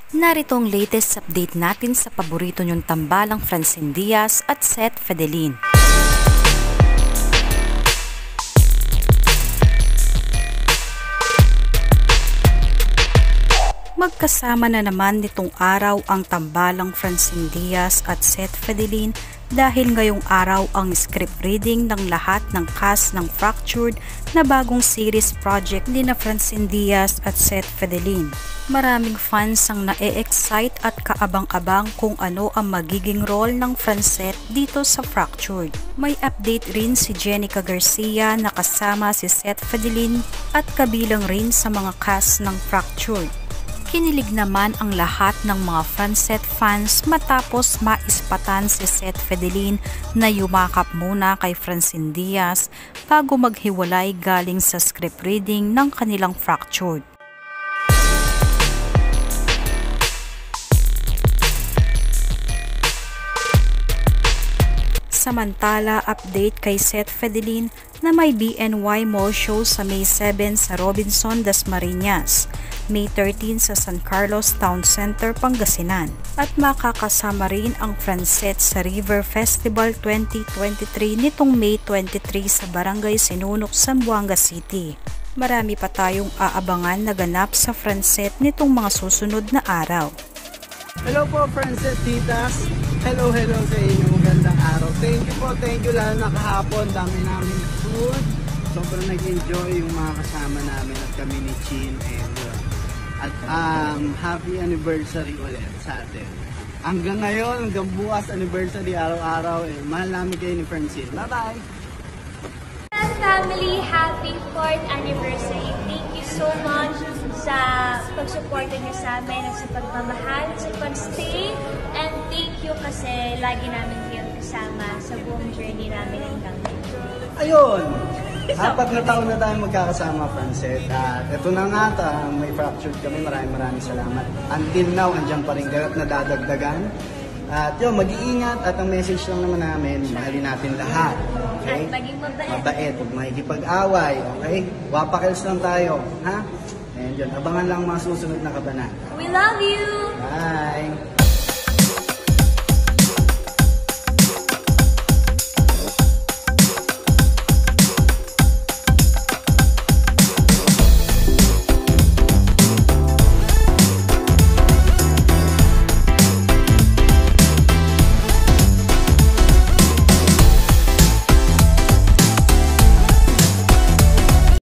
Narito ang latest update natin sa paborito niyong tambalang Francine Diaz at Seth Fedelin. Magkasama na naman nitong araw ang tambalang Francine Diaz at Seth Fedelin dahil ngayong araw ang script reading ng lahat ng cast ng Fractured na bagong series project ni na Francine Diaz at Seth Fedelin. Maraming fans ang na-excite at kaabang-abang kung ano ang magiging role ng FranSeth dito sa Fractured. May update rin si Jenica Garcia na kasama si Seth Fedelin at kabilang rin sa mga cast ng Fractured. Kinilig naman ang lahat ng mga FranSeth fans matapos maispatan si Seth Fedelin na yumakap muna kay Francine Diaz bago maghiwalay galing sa script reading ng kanilang Fractured. Samantala, update kay Seth Fedelin na may BNY Mall show sa May 7 sa Robinson, Dasmariñas, May 13 sa San Carlos Town Center, Pangasinan, at makakasama rin ang FranSeth sa River Festival 2023 nitong May 23 sa Barangay Sinunok, Zamboanga City. Marami pa tayong aabangan na ganap sa FranSeth nitong mga susunod na araw. Hello po FranSeth Titas. Hello sa inyo. Magandang araw. Thank you lalo na kahapon. Dami namin food. Sobrang nag-enjoy yung mga kasama namin at kami ni Chin at happy anniversary ulit sa atin. Hanggang ngayon, hanggang bukas anniversary araw-araw. Mahal namin kayo ni Francine. Bye-bye! Family, happy 4th anniversary. Thank you so much sa pagsuporta niyo sa amin at sa pagmamahal, sa pag-stay, and thank you kasi lagi namin kayong kasama sa buong journey namin hanggang dito. Ayun! 4 na taon na tayo magkakasama, FranSeth. At ito na nga, may Fractured kami. Maraming salamat. Until now, andyan pa rin kayo at nadadagdagan. At yun, mag-iingat at ang message lang naman namin, mahalin natin lahat. Okay? At maging mabait. Mabait, huwag makikipag-away. Okay? Wapakils lang tayo. Ha? And yun, abangan lang mga susunod na kabanata. We love you! Bye!